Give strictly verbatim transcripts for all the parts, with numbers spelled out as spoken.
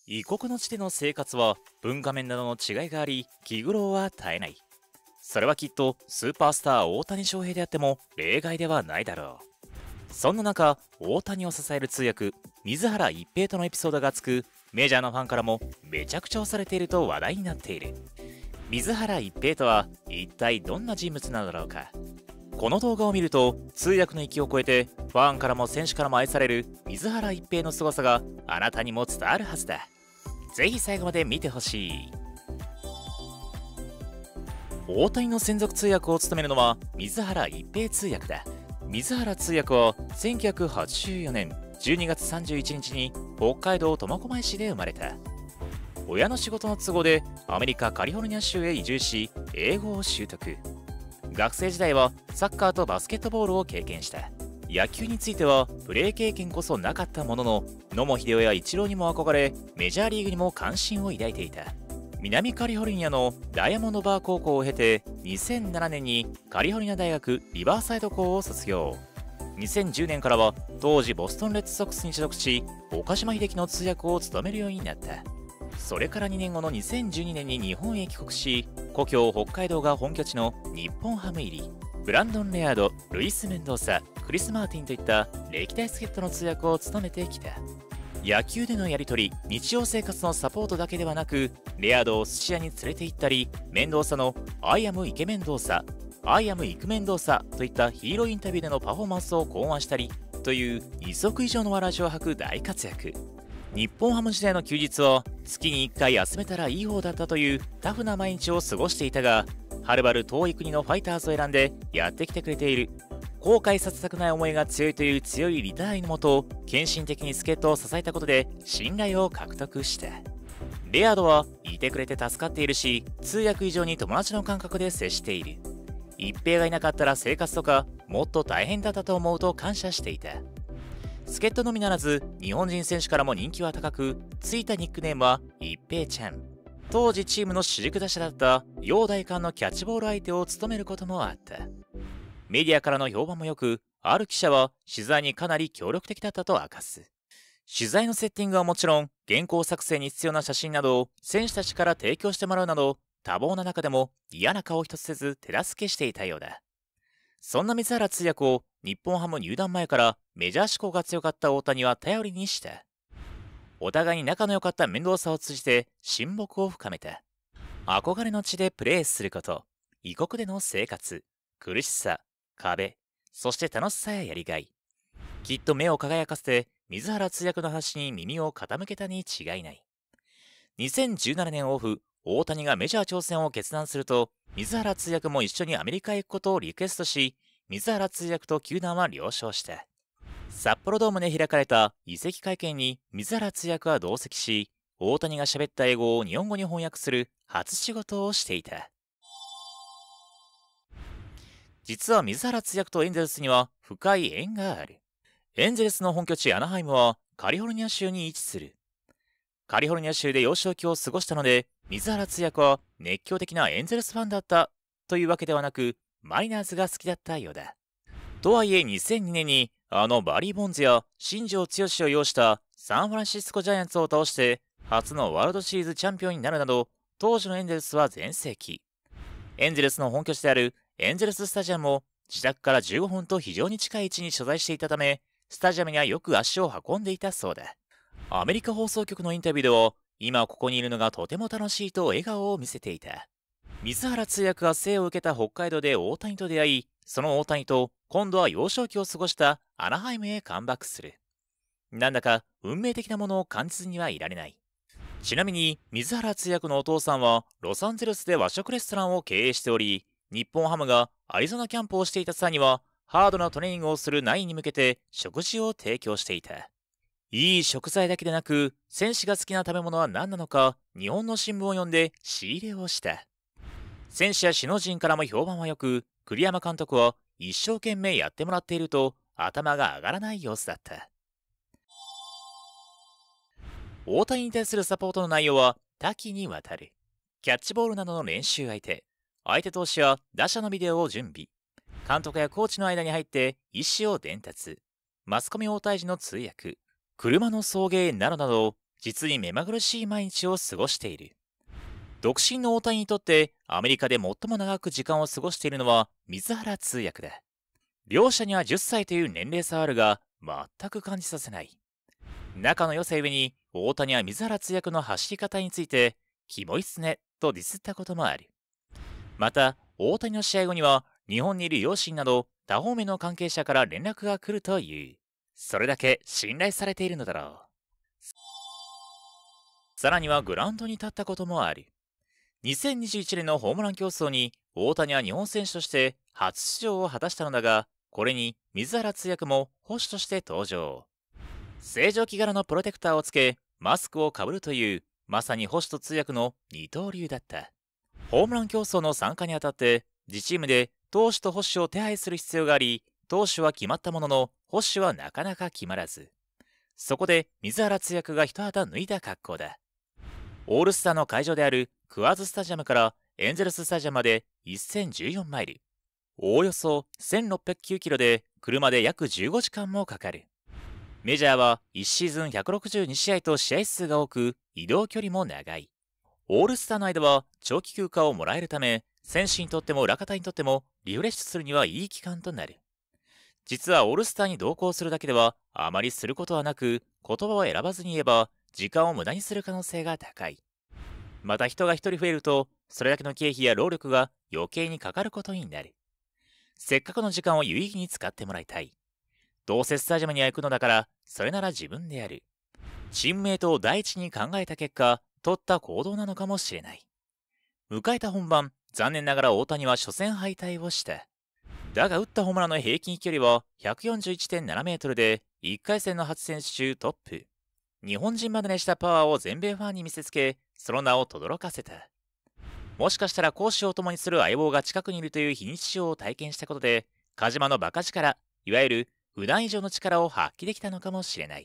異国の地での生活は文化面などの違いがあり、気苦労は絶えない。それはきっとスーパースター大谷翔平であっても例外ではないだろう。そんな中、大谷を支える通訳、水原一平とのエピソードがつくメジャーのファンからもめちゃくちゃ推されていると話題になっている。水原一平とは一体どんな人物なのだろうか。この動画を見ると通訳の域を超えてファンからも選手からも愛される水原一平の凄さがあなたにも伝わるはずだ。ぜひ最後まで見てほしい。大谷の専属通訳を務めるのは水原一平通訳だ。水原通訳はせんきゅうひゃくはちじゅうよねんじゅうにがつさんじゅういちにちに北海道苫小牧市で生まれた。親の仕事の都合でアメリカ・カリフォルニア州へ移住し、英語を習得。学生時代はサッカーとバスケットボールを経験した。野球についてはプレー経験こそなかったものの、野茂英雄やイチローにも憧れ、メジャーリーグにも関心を抱いていた。南カリフォルニアのダイヤモンドバー高校を経て、にせんななねんにカリフォルニア大学リバーサイド校を卒業。にせんじゅうねんからは当時ボストンレッドソックスに所属し、岡島秀樹の通訳を務めるようになった。それからにねんごのにせんじゅうにねんに日本へ帰国し、故郷北海道が本拠地の日本ハム入り。ブランドン・レアード、ルイス・メンドーサ、クリス・マーティンといった歴代助っ人の通訳を務めてきた。野球でのやり取り、日常生活のサポートだけではなく、レアードを寿司屋に連れて行ったり、メンドーサの「アイアムイケメンドーサ」「アイアムイクメンドーサ」といったヒーローインタビューでのパフォーマンスを考案したりというにそく以上のわらじを履く大活躍。日本ハム時代の休日は月にいっかい休めたらいい方だったというタフな毎日を過ごしていたが、はるばる遠い国のファイターズを選んでやってきてくれている。後悔させたくない思いが強いという強いリター愛のもと、献身的に助っ人を支えたことで信頼を獲得した。レアードはいてくれて助かっているし、通訳以上に友達の感覚で接している。一平がいなかったら生活とかもっと大変だったと思うと感謝していた。助っ人のみならず日本人選手からも人気は高く、ついたニックネームは一平ちゃん。当時チームの主軸打者だった陽大館のキャッチボール相手を務めることもあった。メディアからの評判も良く、ある記者は取材にかなり協力的だったと明かす。取材のセッティングはもちろん、原稿作成に必要な写真などを選手たちから提供してもらうなど、多忙な中でも嫌な顔一つせず手助けしていたようだ。そんな水原通訳を日本ハム入団前からメジャー志向が強かった大谷は頼りにした。お互いに仲の良かった面倒さを通じて親睦を深めた。憧れの地でプレーすること、異国での生活、苦しさ、壁、そして楽しさややりがい。きっと目を輝かせて水原通訳の話に耳を傾けたに違いない。にせんじゅうななねんオフ、大谷がメジャー挑戦を決断すると、水原通訳も一緒にアメリカへ行くことをリクエストし、水原通訳と球団は了承した。札幌ドームで開かれた移籍会見に水原通訳は同席し、大谷が喋った英語を日本語に翻訳する初仕事をしていた。実は水原通訳とエンゼルスには深い縁がある。エンゼルスの本拠地アナハイムはカリフォルニア州に位置する。カリフォルニア州で幼少期を過ごしたので、水原通訳は熱狂的なエンゼルスファンだったというわけではなく、マリナーズが好きだったようだ。とはいえにせんにねんにあのバリー・ボンズや新庄剛志を擁したサンフランシスコジャイアンツを倒して初のワールドシリーズチャンピオンになるなど、当時のエンゼルスは全盛期。エンゼルスの本拠地であるエンゼルススタジアムも自宅からじゅうごふんと非常に近い位置に所在していたため、スタジアムにはよく足を運んでいたそうだ。アメリカ放送局のインタビューでは、今ここにいるのがとても楽しいと笑顔を見せていた。水原通訳が生を受けた北海道で大谷と出会い、その大谷と今度は幼少期を過ごしたアナハイムへカムバックする。なんだか運命的なものを感じずにはいられない。ちなみに水原通訳のお父さんはロサンゼルスで和食レストランを経営しており、日本ハムがアリゾナキャンプをしていた際にはハードなトレーニングをするナインに向けて食事を提供していた。いい食材だけでなく、選手が好きな食べ物は何なのか日本の新聞を読んで仕入れをした。選手や首脳陣からも評判は良く、栗山監督は一生懸命やってもらっていると頭が上がらない様子だった。大谷に対するサポートの内容は多岐にわたる。キャッチボールなどの練習相手、相手投手や打者のビデオを準備、監督やコーチの間に入って意思を伝達、マスコミ応対時の通訳、車の送迎などなど、 実に目まぐるしい毎日を過ごしている。独身の大谷にとってアメリカで最も長く時間を過ごしているのは水原通訳だ。両者にはじゅっさいという年齢差はあるが、全く感じさせない。仲の良さゆえに、大谷は水原通訳の走り方について、キモいっすね、とディスったこともある。また、大谷の試合後には、日本にいる両親など、多方面の関係者から連絡が来るという。それだけ信頼されているのだろう。さらにはグラウンドに立ったこともある。にせんにじゅういちねんのホームラン競争に、大谷は日本選手として初出場を果たしたのだが、これに水原通訳も捕手として登場。正常期柄のプロテクターをつけ、マスクをかぶるという、まさに捕手と通訳の二刀流だった。ホームラン競争の参加にあたって、自チームで投手と捕手を手配する必要があり、投手は決まったものの、捕手はなかなか決まらず。そこで水原通訳が一肌脱いだ格好だ。オールスターの会場であるクワーズスタジアムからエンゼルススタジアムまでせんじゅうよんマイル。おおよそせんろっぴゃくきゅうキロで車で約じゅうごじかんもかかる。メジャーはいちシーズンひゃくろくじゅうにしあいと試合数が多く、移動距離も長い。オールスターの間は長期休暇をもらえるため、選手にとっても裏方にとってもリフレッシュするにはいい期間となる。実はオールスターに同行するだけではあまりすることはなく、言葉を選ばずに言えば時間を無駄にする可能性が高い。また人が一人増えると、それだけの経費や労力が余計にかかることになる。せっかくの時間を有意義に使ってもらいたい。どうせスタジアムには行くのだから、それなら自分でやる。チームメイトを第一に考えた結果、取った行動なのかもしれない。迎えた本番、残念ながら大谷は初戦敗退をした。だが打ったホームランの平均飛距離は ひゃくよんじゅういちてんななメートルで、いっかい戦のはち選手中トップ。日本人離れしたパワーを全米ファンに見せつけ、その名を轟かせた。もしかしたら講師を共にする相棒が近くにいるという非日常を体験したことで、鹿島のバカ力、いわゆる普段以上の力を発揮できたのかもしれない。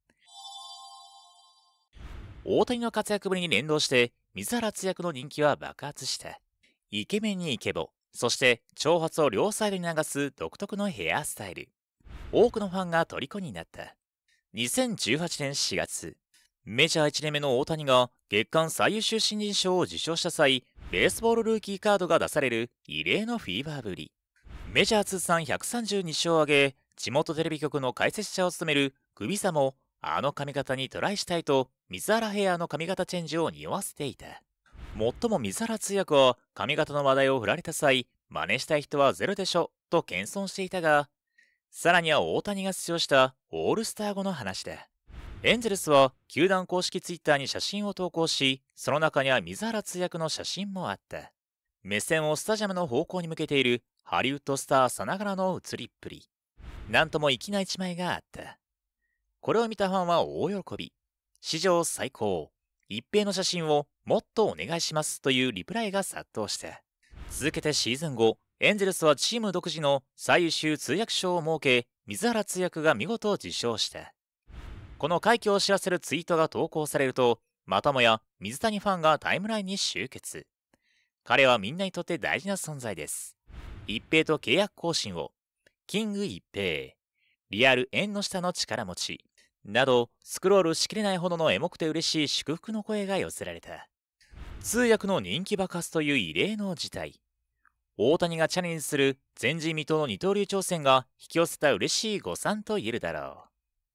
大谷の活躍ぶりに連動して、水原通訳の人気は爆発した。イケメンにイケボ、そして長髪を両サイドに流す独特のヘアスタイル。多くのファンが虜になった。にせんじゅうはちねんしがつ、メジャーいちねんめの大谷が月間最優秀新人賞を受賞した際、ベースボールルーキーカードが出される異例のフィーバーぶり。メジャー通算ひゃくさんじゅうにしょうを挙げ、地元テレビ局の解説者を務めるクビサも、あの髪型にトライしたいと、水原ヘアの髪型チェンジを匂わせていた。もっとも水原通訳は髪型の話題を振られた際、真似したい人はゼロでしょ、と謙遜していたが、さらには大谷が出場したオールスター後の話だ。エンゼルスは球団公式ツイッターに写真を投稿し、その中には水原通訳の写真もあった。目線をスタジアムの方向に向けているハリウッドスターさながらの写りっぷり。なんとも粋な一枚があった。これを見たファンは大喜び。史上最高。一平の写真をもっとお願いしますというリプライが殺到した。続けてシーズン後、エンゼルスはチーム独自の最優秀通訳賞を設け、水原通訳が見事受賞した。この快挙を知らせるツイートが投稿されると、またもや水谷ファンがタイムラインに集結。彼はみんなにとって大事な存在です。一平と契約更新を。キング一平。リアル縁の下の力持ち。など、スクロールしきれないほどのエモくて嬉しい祝福の声が寄せられた。通訳の人気爆発という異例の事態。大谷がチャレンジする前人未到の二刀流挑戦が引き寄せた嬉しい誤算と言えるだろう。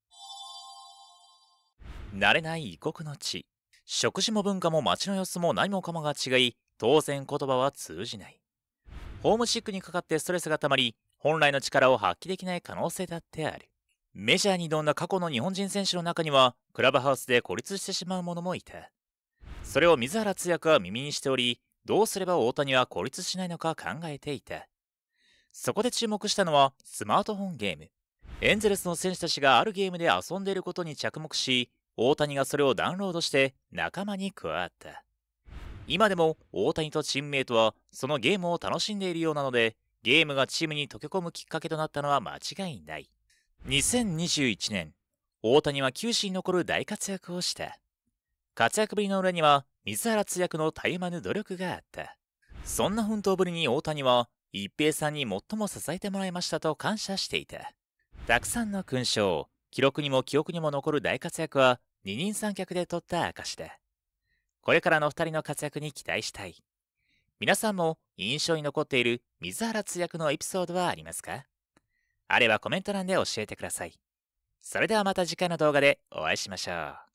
慣れない異国の地。食事も文化も街の様子も何もかもが違い、当然言葉は通じない。ホームシックにかかってストレスがたまり、本来の力を発揮できない可能性だってある。メジャーに挑んだ過去の日本人選手の中には、クラブハウスで孤立してしまう者もいた。それを水原通訳は耳にしており、どうすれば大谷は孤立しないのか考えていた。そこで注目したのはスマートフォンゲーム。エンゼルスの選手たちがあるゲームで遊んでいることに着目し、大谷がそれをダウンロードして仲間に加わった。今でも大谷とチームメイトはそのゲームを楽しんでいるようなので、ゲームがチームに溶け込むきっかけとなったのは間違いない。にせんにじゅういちねん、大谷は球史に残る大活躍をした。活躍ぶりの裏には水原通訳のたゆまぬ努力があった。そんな奮闘ぶりに大谷は一平さんに最も支えてもらいましたと感謝していた。たくさんの勲章、記録にも記憶にも残る大活躍は二人三脚で撮った証だ。これからの二人の活躍に期待したい。皆さんも印象に残っている水原通訳のエピソードはありますか？あればコメント欄で教えてください。それではまた次回の動画でお会いしましょう。